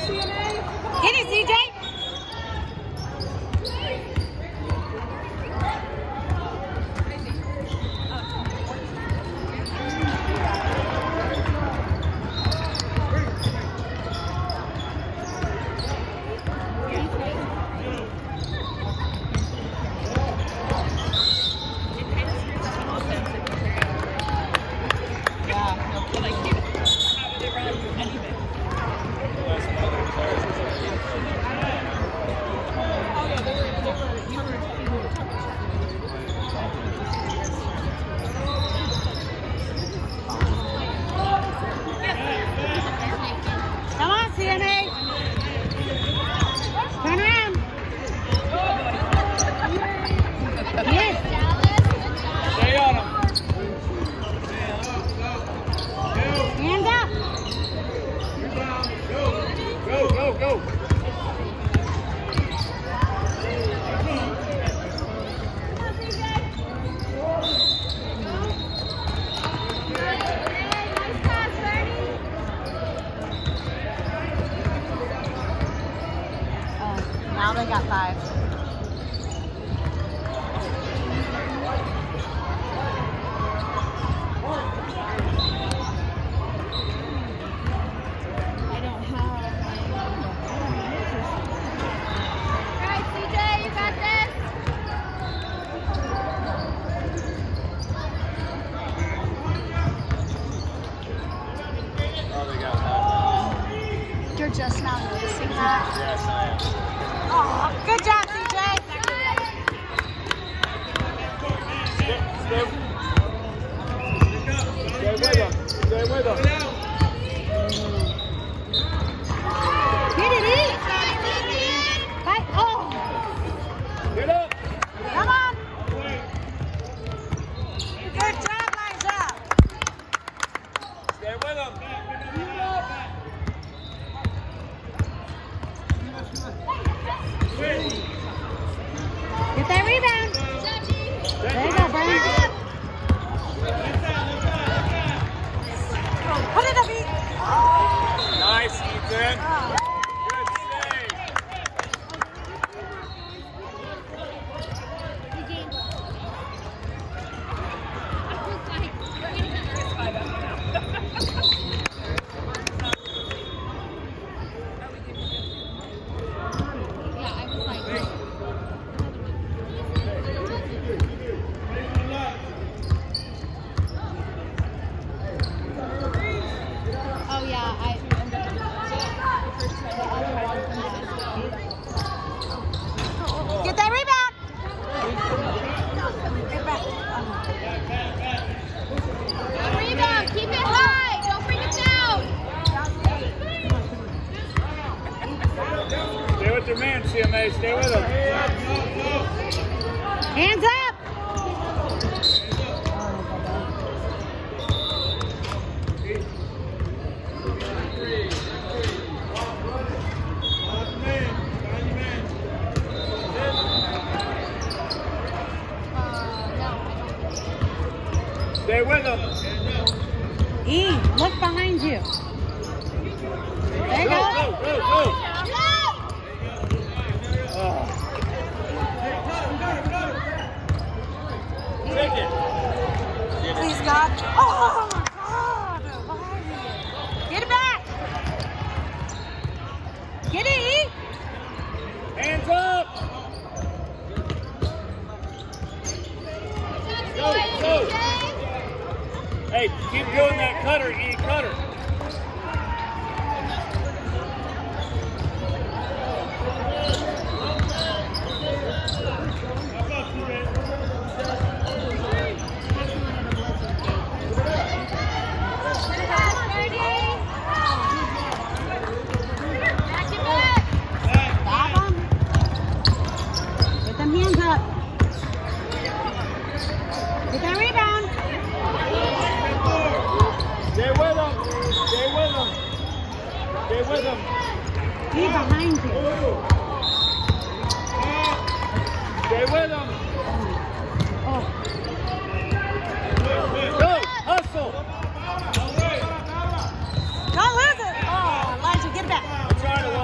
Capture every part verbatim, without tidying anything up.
Get it, C J. Now they got five. I don't have All right, C J, you got this. Oh, they got that. You're just now noticing that? Yes, I am. Oh, good job, C J. Stay, stay, stay with them. Stay with them. Get it, E. Fight. Oh. Get up. Come on. Good job, Liza. Stay with them. Get that rebound. There you go, Brian. Put it up, E. Nice, Ethan. Oh. Good save. Oh yeah, I. Get that rebound. Rebound, keep it high. Don't bring it down. Stay with your man, C M A. Stay with him. Hands up. Stay with them. E, look behind you. There you Go, go. go, go, go. Oh. Take it. Please, God. Oh, my God. Get it back. Get it, E. Hands up. Go, go. Hey, keep doing that cutter, E, cutter. Get them hands up. Get that rebound. Stay with them. Stay with them. Stay with them. Be behind you. Stay with them. Oh. Go, hustle. Don't lose it. Oh, Elijah, get it back. I'm trying to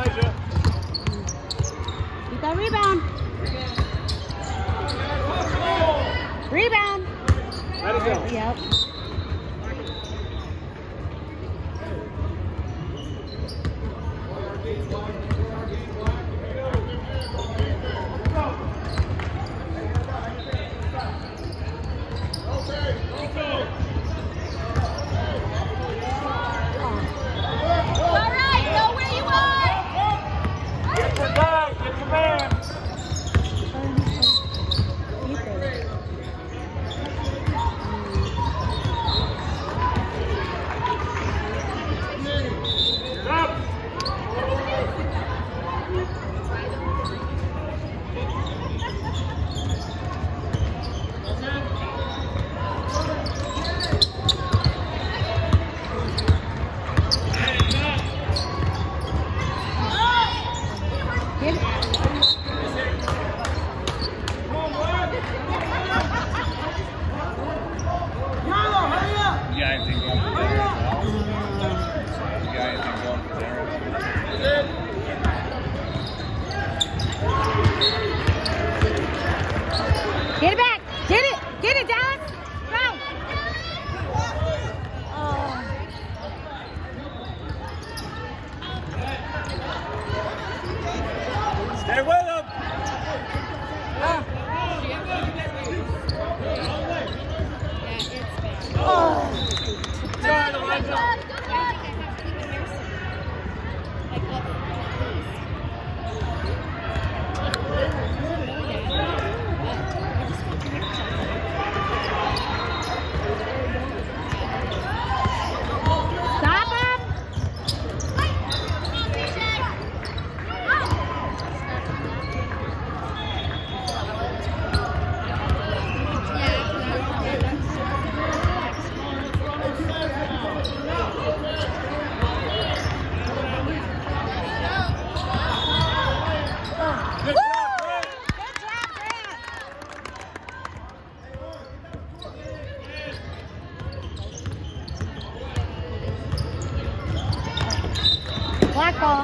black ball.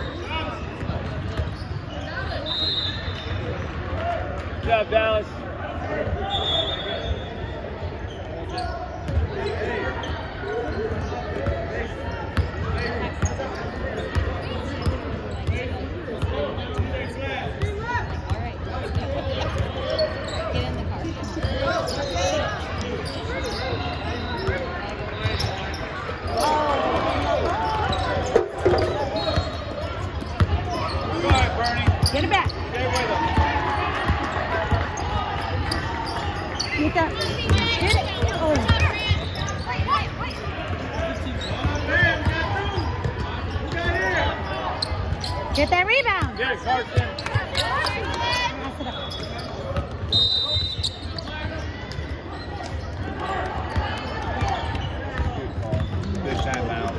Good job, Dallas. Get it back. Stay with him. Get that. Get it. Oh. Get that rebound. Get it, Carson. Pass it up. Good timeout.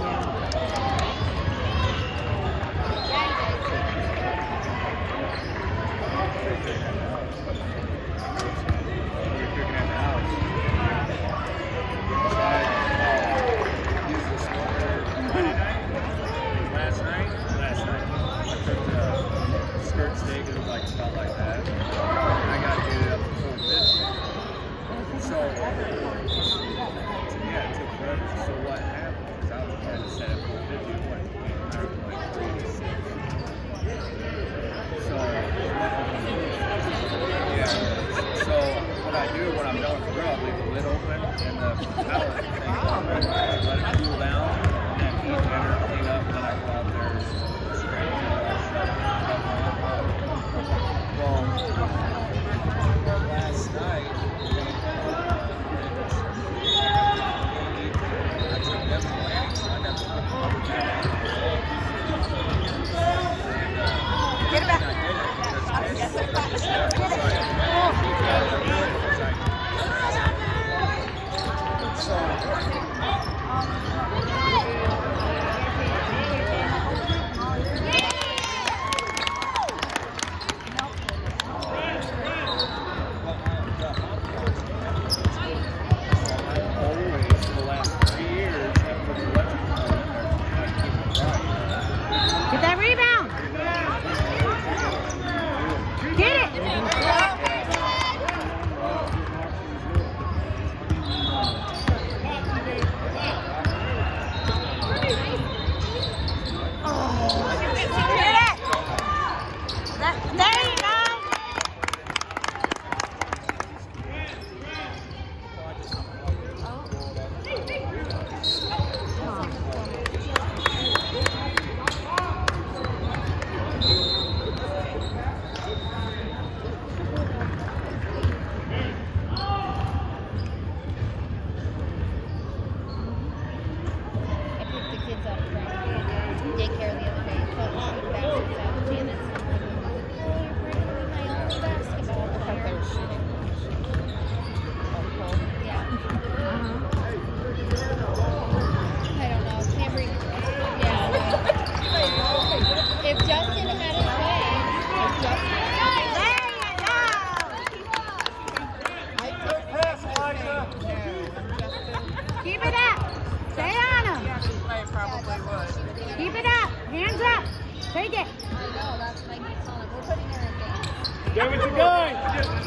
Get with your guy. I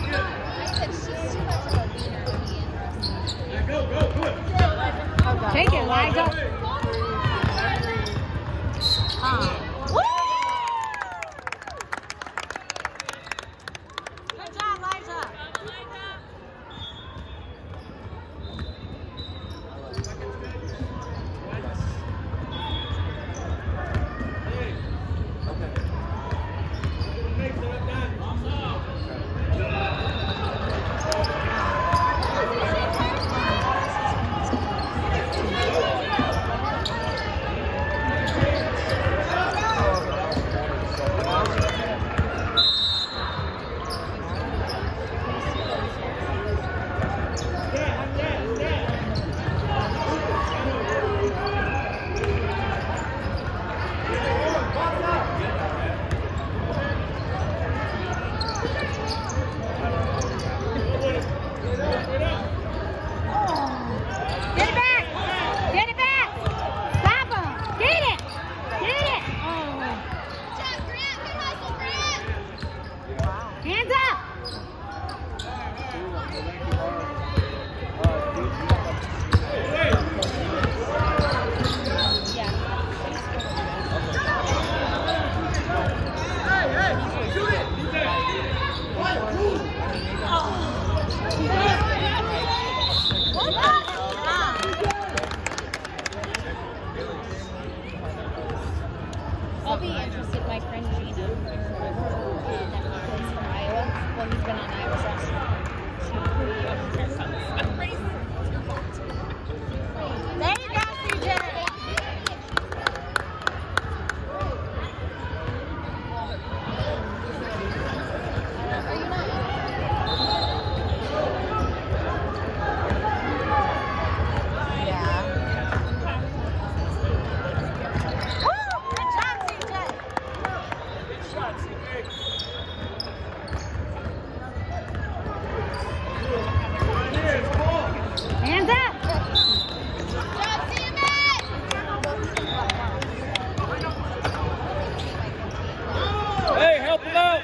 said she's too much of a leader to be interested. Go, go, do it. Take it, Liza. Uh. Woo! Good job, Liza. I'll be interested. My friend Gina, and he's from Iowa. Well, he's been on Iowa's roster. There you go, C J. Hands up! Hey, help him out!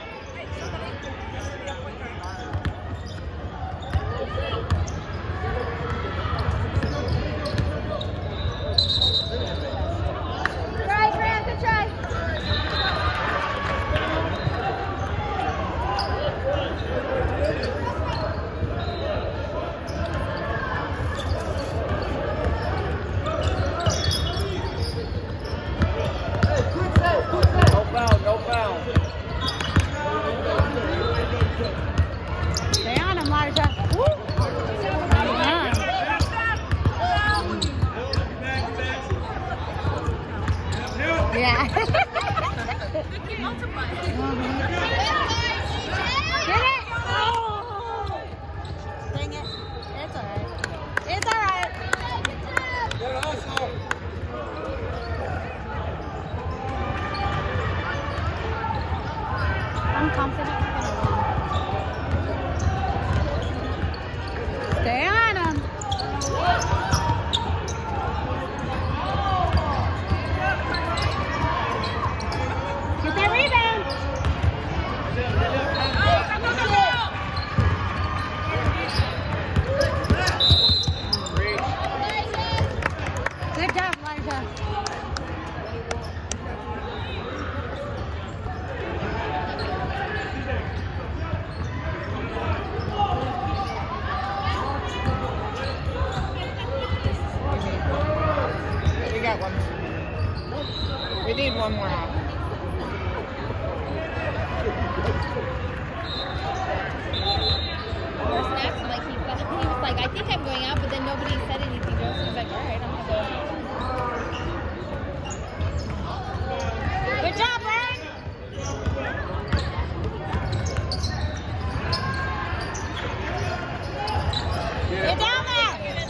Try, Grant, good try. No foul, no foul. Stay on him, Larja. Woo! Yeah. Get it! Oh! Dang it. It's alright. It's alright. Good hustle. I'm confident we're gonna win. Stay on him. Get that rebound. Good job, Larja. We got one. We need one more off. First snaps, like he, thought, he was like, I think I'm going out, but then nobody said anything to us. He was like, all right, I'm gonna go out. Good job, Larry. Get down there.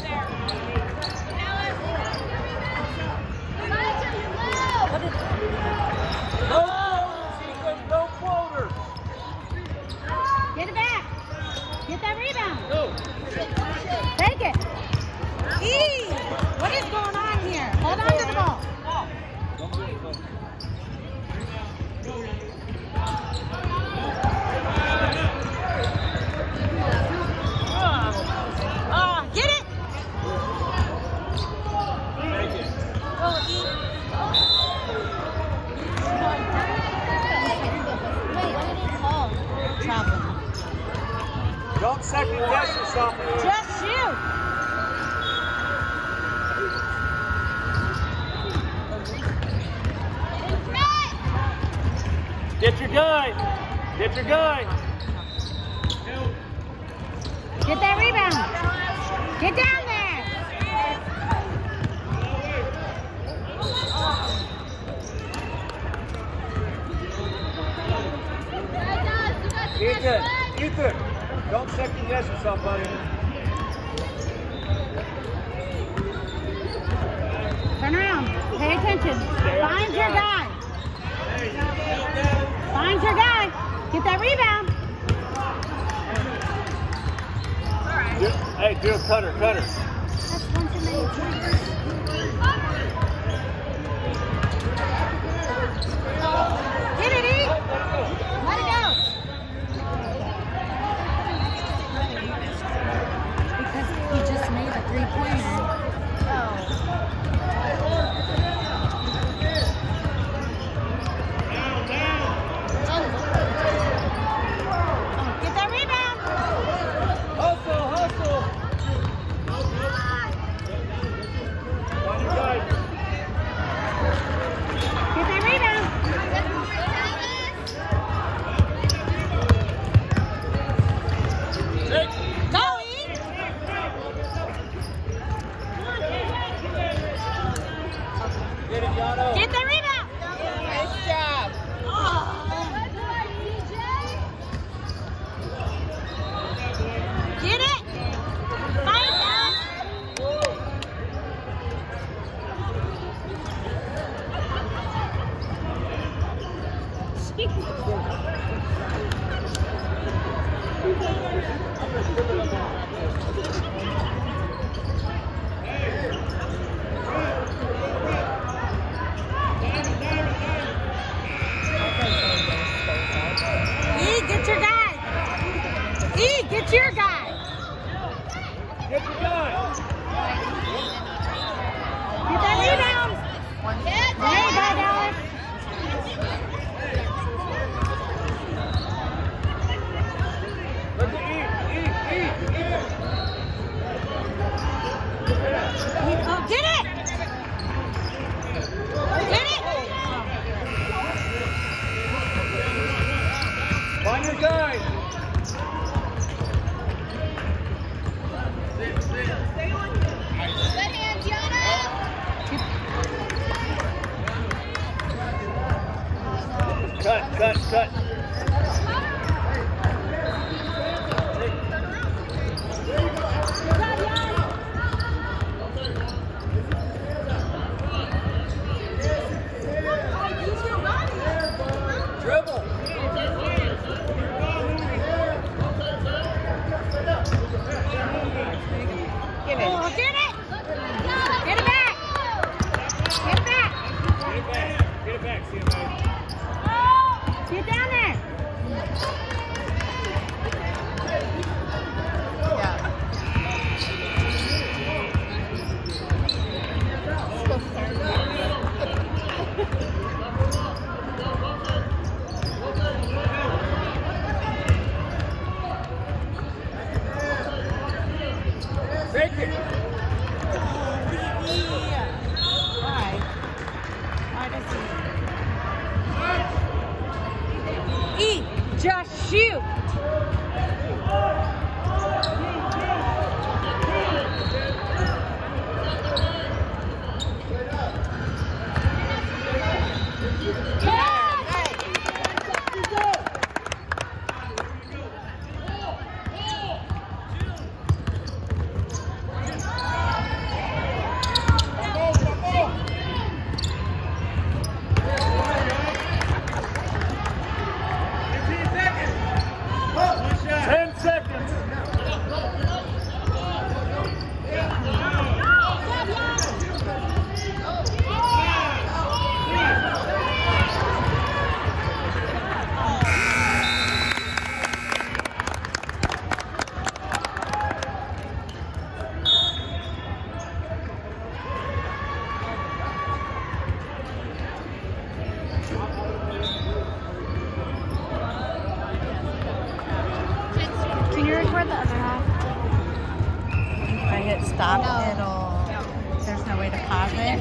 No floaters, no floaters. Get it back. Get that rebound. Go. Take it. Eee! What is going on here? Hold on to the ball. Ah, get it. Go, E. Wait, what did he call? Travel. Don't second guess yourself. Just shoot. Get your guy. Get your guy. Get that rebound. Get down there. Ethan, Ethan, don't second guess yourself, buddy. Turn around. Pay attention. Find your guy. Find your guy. Get that rebound. Do, hey, do a cutter, cutter. That's one too many times. Get it, E. Let it go. Because he just made a three-pointer. Oh. Get that rebound. Hustle, hustle. Find your guy. Get that rebound. Get the rebound. Nice job. Get it. Fight us. E, get your guy. E, get your guy. Get your guy. Get that rebound. There you go, Dallas. Look at E, E, E, E. Oh, get it. Get it. Find your guy. Good hand, Gianna. Cut, cut, cut. Dribble. Give it. Oh, get it. Get it back. Get it back. Get it back. Get it back, C M A. Get down there. Yeah. Take it. Why? Why does he? E, just shoot. Ten seconds. Can you record the other half? If I hit stop, it'll. There's no way to pause it.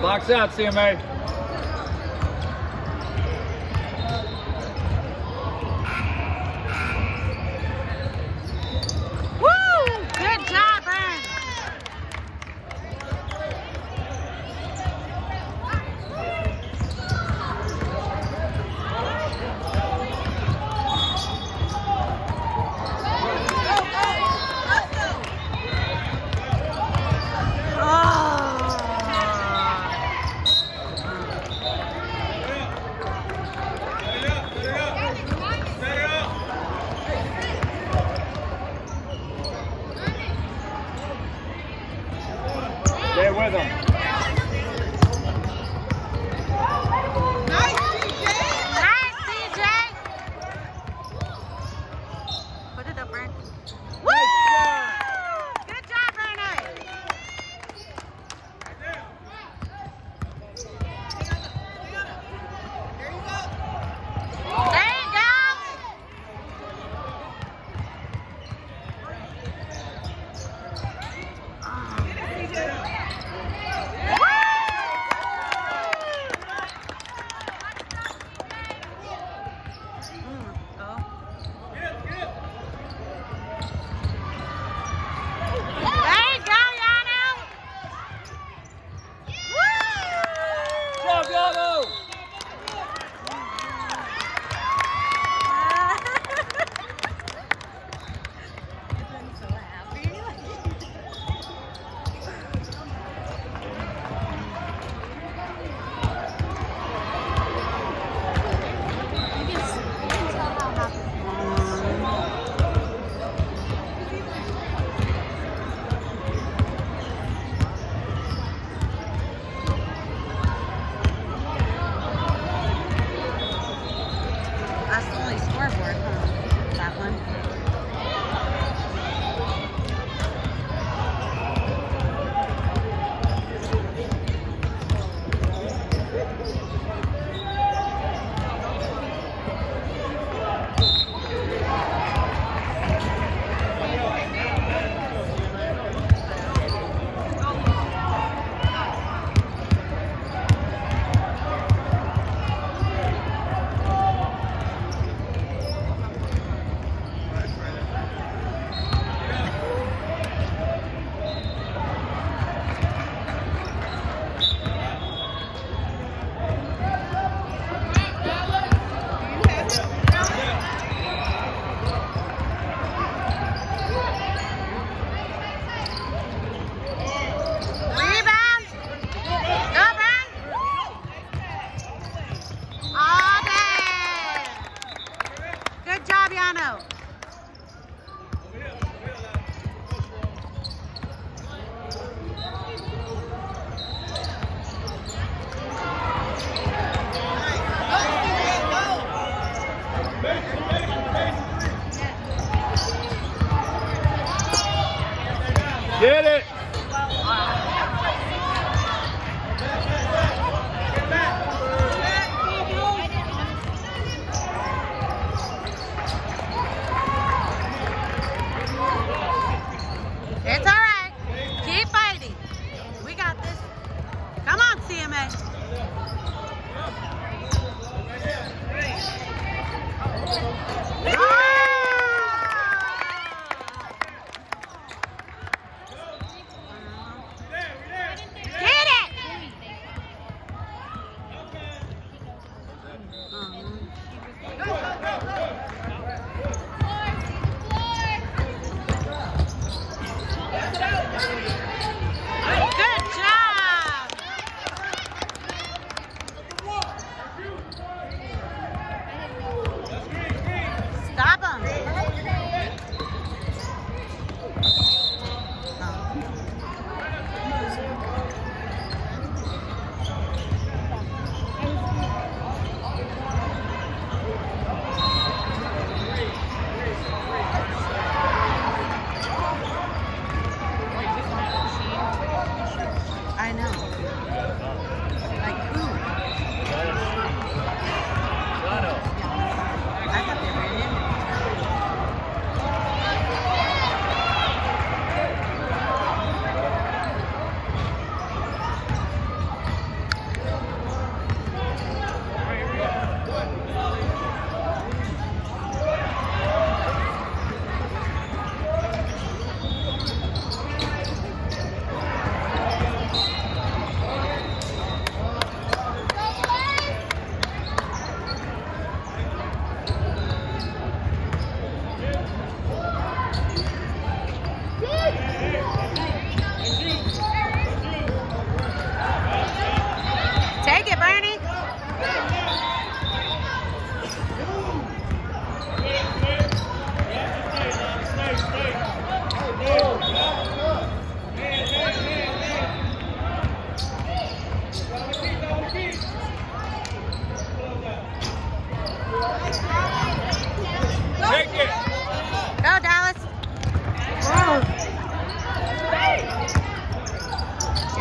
Box out, C M A. Woo! Good job, Ern. Stay with him. Nice, C J. Put it up, Ern. Woo! Good job, Ernest. There you go.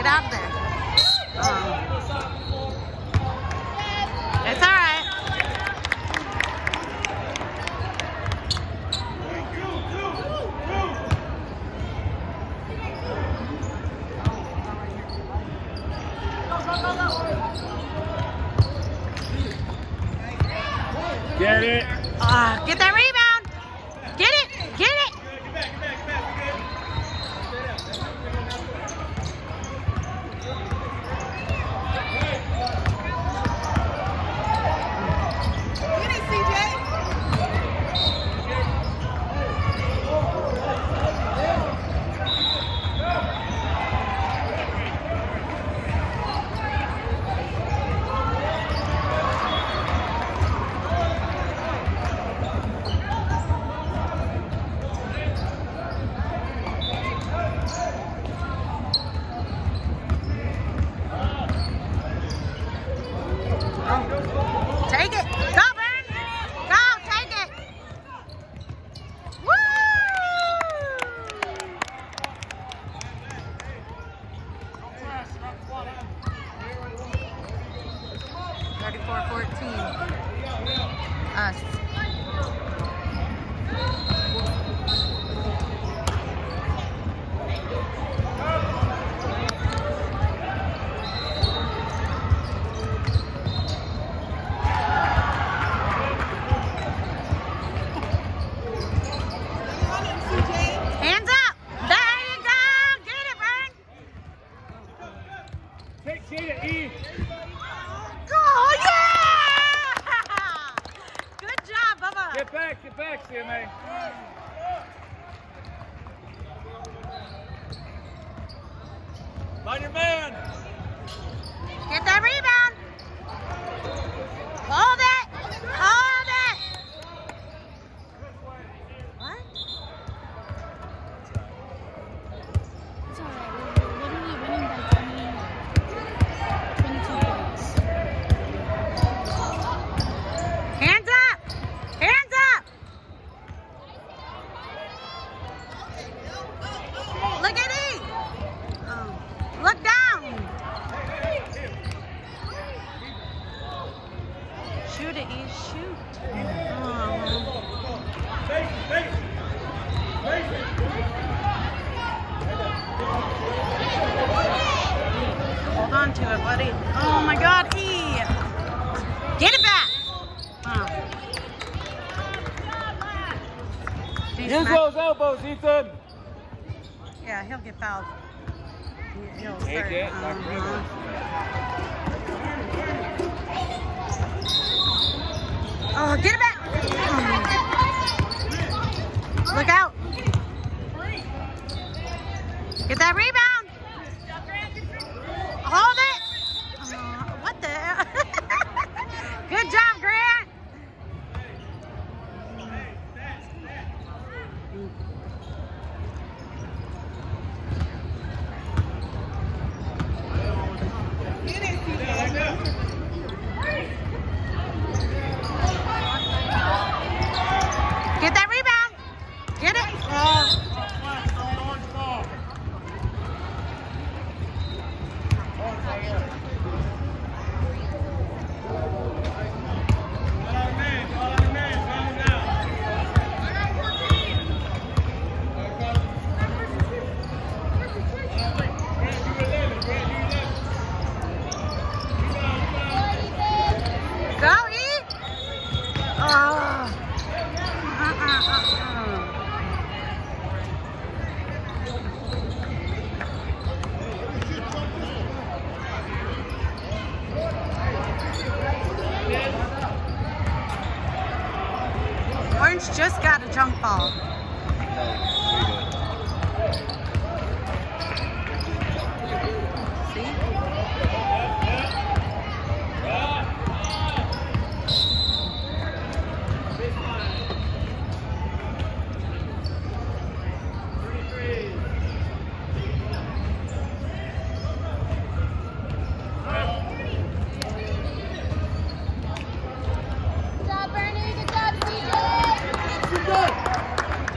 Get out of there. Oh. It's all right. Get it. Uh, get that rebound. Get it. Get it. Take it. Go, Burn. Go, take it. Woo! thirty-four fourteen. Us. Hands up! There you go! Get it, Burn! Take Sheeta, E. Oh, yeah! Good job, Bubba. Get back, get back, C M A. Find your man. Get that rebound. Hold it. Hold it. What? It's alright. We're literally winning by twenty, twenty-two points. Hands up. Hands up. Look at E. Oh. Look down. Shoot it, E. Shoot. Oh. Hold on to it, buddy. Oh my God, E. Get it back. Oh. Geez, Use Mac- those elbows, Ethan. Yeah, he'll get fouled. He- He'll Take start. it, like Uh-huh. Oh, get it back! Oh. Look out! Get that rebound! Hold it! Oh, what the hell? Good job, Grant! Get that rebound! Get it! Oh. Go, eat! Oh. Uh-uh, uh-uh. Orange just got a jump ball. See? Good job, Bernie. Good job, C J.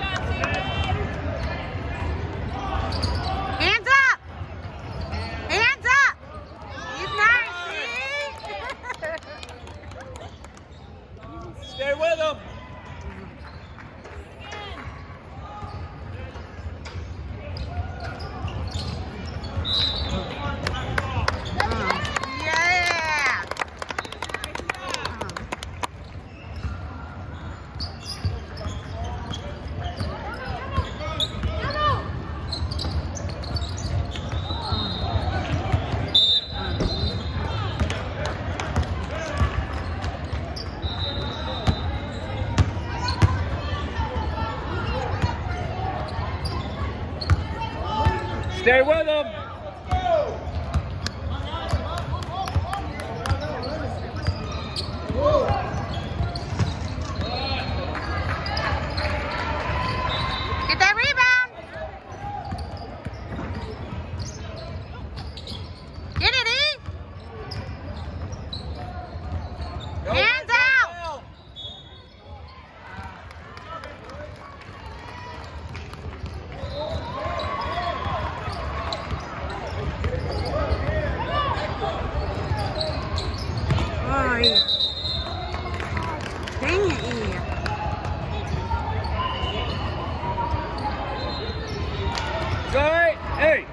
Eve. Dang it, Eve. Sorry. Hey.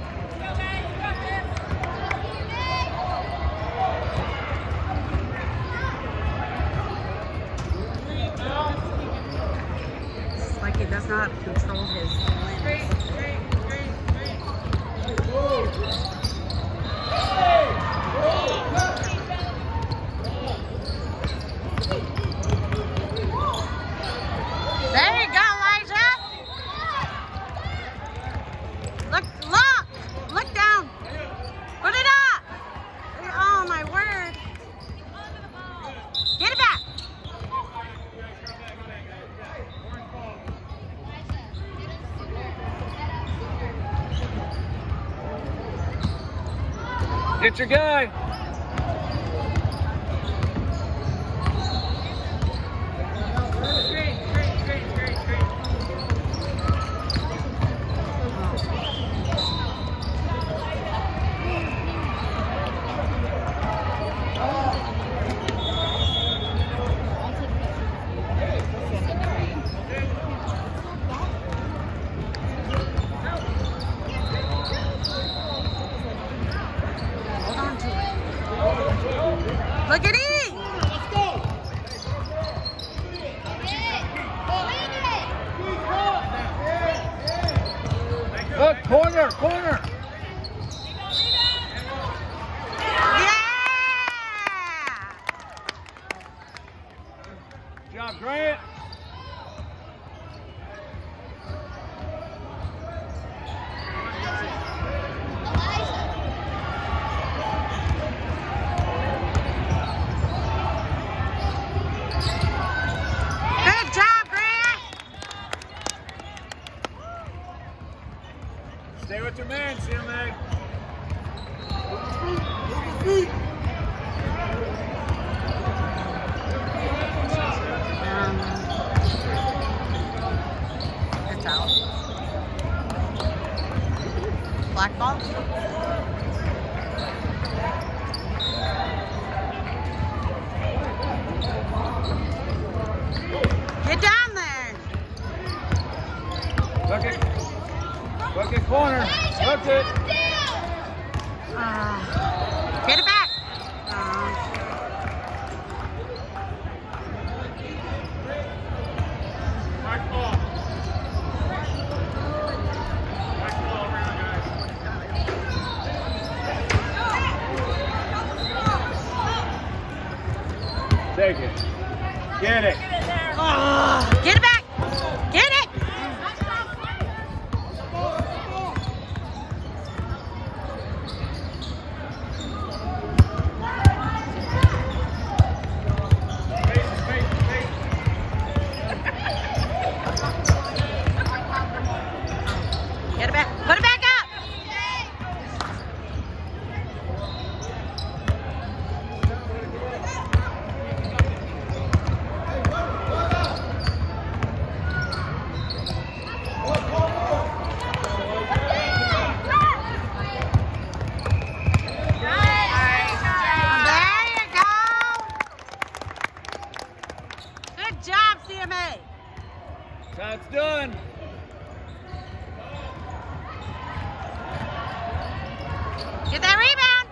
It's like he does not control his limbs. There you go, Elijah. Look, look, look down. Put it up. Oh my word. Get it back. Get your guy. Look at E! Look, corner, corner. Yeah! Good job, Grant. Good job, Grant! Stay with your man, C M A. Um, it's out. Black ball? Get down there! Look it. Look it, corner. Look it. Uh, get it back! Uh, Mark ball. Mark ball around, guys. Take it. Get it. uh, get it back! Get it! Get it back! Put it back up! There you go! Good job, C M A! Shot's done. Get that rebound!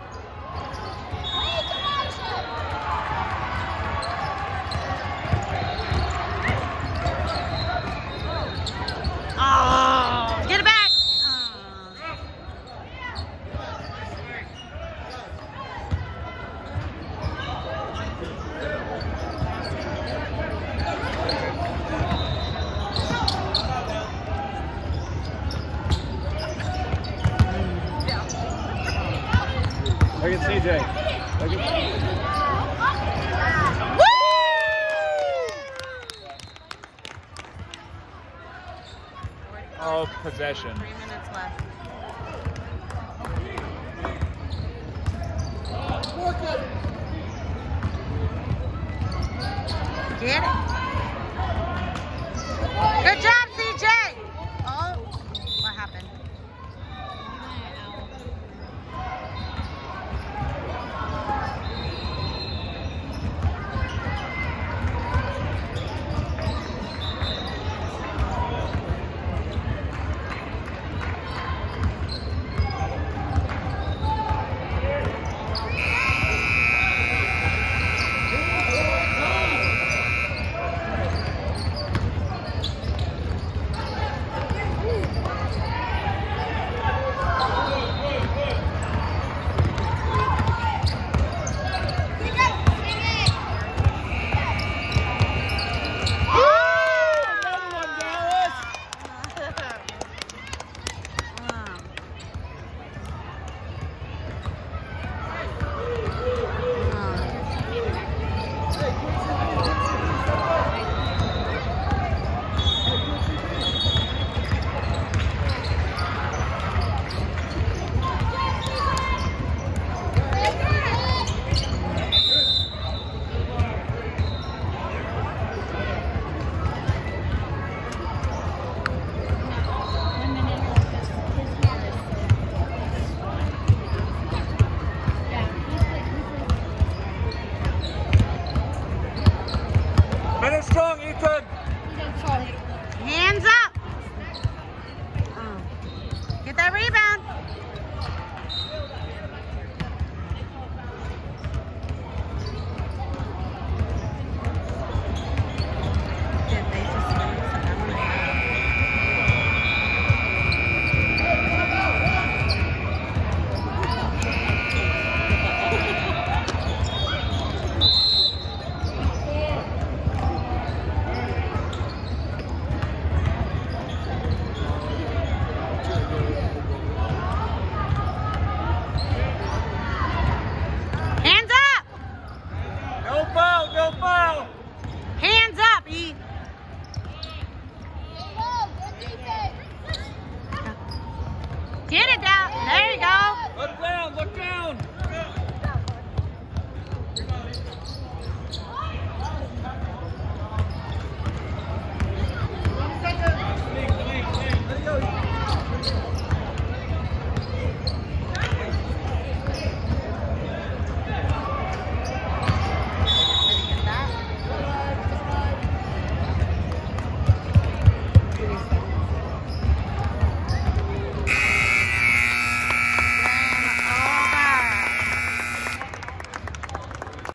Oh, get it back! Oh. Look at C J. Look at Oh, possession. Three minutes left. Get it. Good job.